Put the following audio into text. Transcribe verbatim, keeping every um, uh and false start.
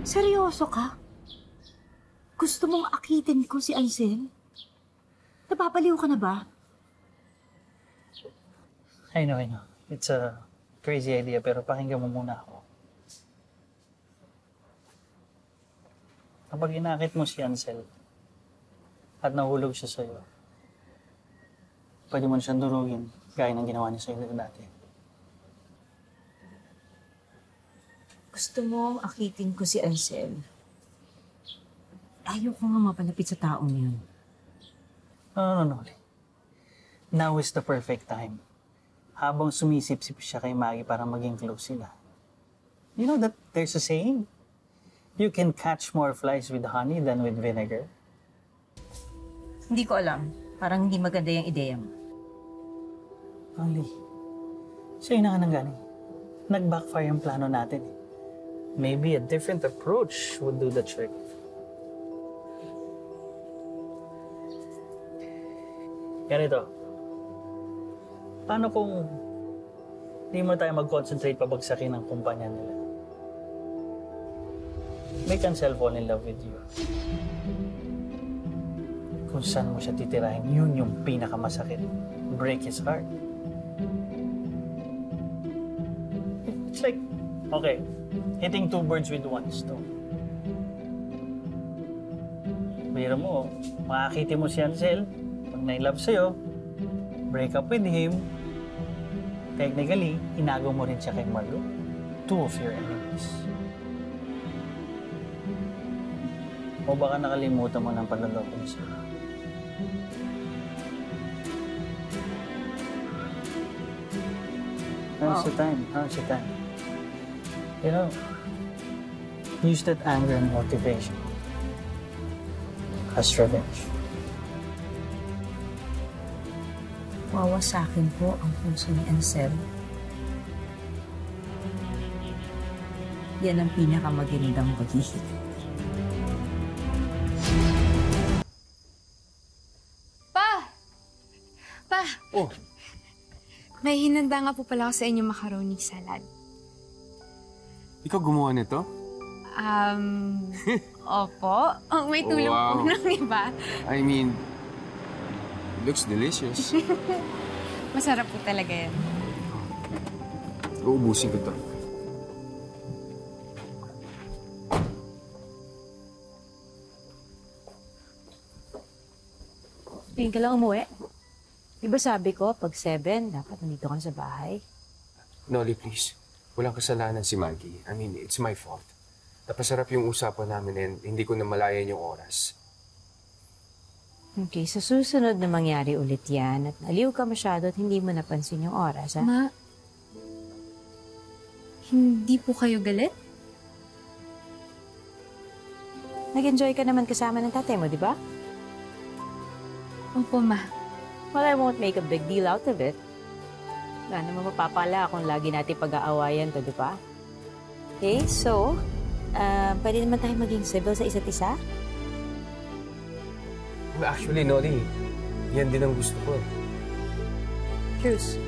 Seryoso ka? Gusto mong akitin ko si Ansel? Napapaliw ka na ba? I know, I know. It's a crazy idea, pero pakinggan mo muna ako. Kapag inakit mo si Ansel at nahulog siya sa'yo, pwede mo na siyang durugin gaya ng ginawa niya sa'yo dati. Gusto mo akitin ko si Ansel? Ayaw ko nga mapalapit sa taong yun. No, no, no, Nolie. Now is the perfect time. Habang sumisip-sip siya kay Maggie para maging close sila. You know that there's a saying? You can catch more flies with honey than with vinegar. Hindi ko alam. Parang hindi maganda yung ideya mo. Nolie, sa'yo na ka nang galing. Nag-backfire yung plano natin. Maybe a different approach would do the trick. Ganito. Paano kung hindi mo tayo mag-concentrate pabagsakin ng kumpanya nila? Make Ansel fall in love with you. Kung saan mo siya titirahin, yun yung pinakamasakit. Break his heart. It's like, okay, hitting two birds with one stone. Bira mo, makakiti mo si Ansel, pag na-love sa'yo, break up with him, technically, inagaw mo rin siya kay Marlo. Two of your enemies. O baka nakalimutan mo ng panloloko niya sa'yo. How's the time? How's the time? You know, use that anger and motivation as revenge. Wawasakin po ang puso ni Ansel. Yan ang pinakamagandang paghihik. Pa! Pa! Oh! May hinanda nga po pala ako sa inyo macaroni salad. Ikaw gumawa nito? Um, opo. Oh, may tulong wow. po ng iba. I mean, it looks delicious. Masarap po talaga yan. Uubusin ko to. Tingin ka lang umuwi. Di ba sabi ko, pag seven, dapat nandito ka sa bahay? Nolie, please. Walang kasalanan si Maggie. I mean, it's my fault. Napasarap yung usapan namin and hindi ko namalayan yung oras. Okay, sa susunod na mangyari ulit yan at naliw ka masyado at hindi mo napansin yung oras, ha? Ma, hindi po kayo galit? Nag-enjoy ka naman kasama ng tatay mo, di ba? Opo, Ma. Well, I won't make a big deal out of it. Wala naman mapapala kung lagi natin pag-aawayan to, di ba? Okay, so, uh, pwede naman tayo maging civil sa isa't isa? Actually, Nolie, yan din ang gusto ko. Truce.